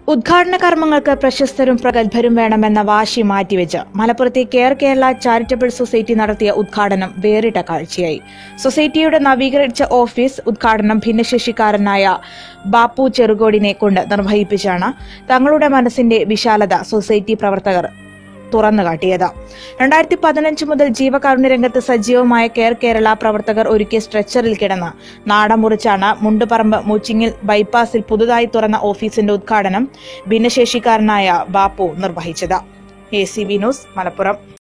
ഉദ്ഘാടന കർമ്മങ്ങൾക്ക് പ്രശസ്തരും പ്രഗത്ഭരും വേണമെന്ന വാശി മാറ്റിവെച്ച് മലപ്പുറത്തെ കെയർ കേരള ചാരിറ്റബിൾ സൊസൈറ്റി നടത്തിയ ഉദ്ഘാടനം വേറിട്ട കാഴ്ചയായി. സൊസൈറ്റിയുടെ നവീകരിച്ച ഓഫീസ് ഉദ്ഘാടനം ഭിന്നശേഷിക്കാരനായ ബാപ്പു ചെറുകോടിനെ കൊണ്ട് നിർവഹിപ്പിച്ചാണ് തങ്ങളുടെ മനസ്സിന്റെ വിശാലത സൊസൈറ്റി പ്രവർത്തകർ തുറന്നുകാട്ടിയത്. 2015 മുതൽ ജീവകാരുണ്യ രംഗത്ത് സജീവമായ കെയർ കേരള പ്രവർത്തകർ ഒരുക്കിയ സ്ട്രെച്ചറിൽ കിടന്ന് നാടം മുറിച്ചാണ് മുണ്ടുപറമ്പ് മൂച്ചിങ്ങിൽ ബൈപ്പാസിൽ പുതുതായി തുറന്ന ഓഫീസിന്റെ ഉദ്ഘാടനം ഭിന്നശേഷിക്കാരനായ ബാപ്പു നിർവഹിച്ചത്. ACB news, Malappuram.